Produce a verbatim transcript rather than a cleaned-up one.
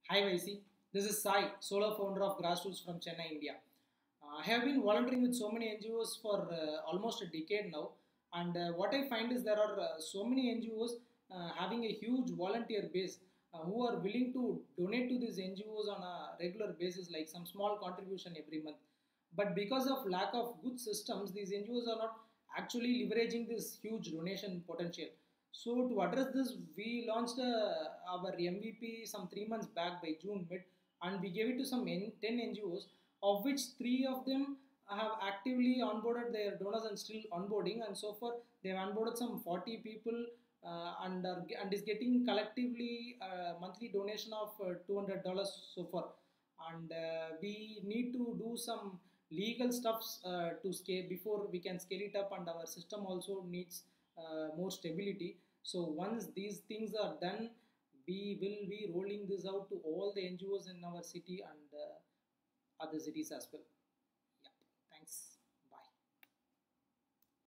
Hi Vaisi, this is Sai, solo founder of Grassroots from Chennai, India. Uh, I have been volunteering with so many N G Os for uh, almost a decade now, and uh, what I find is there are uh, so many N G Os uh, having a huge volunteer base uh, who are willing to donate to these N G Os on a regular basis, like some small contribution every month. But because of lack of good systems, these N G Os are not actually leveraging this huge donation potential. So to address this, we launched uh, our M V P some three months back by June mid, and we gave it to some N- ten N G Os, of which three of them have actively onboarded their donors and still onboarding. And so far, they have onboarded some forty people uh, and are, and is getting collectively uh, monthly donation of uh, two hundred dollars so far. And uh, we need to do some legal stuffs uh, to scale before we can scale it up, and our system also needs uh, more stability. So once these things are done, we will be rolling this out to all the N G Os in our city and uh, other cities as well.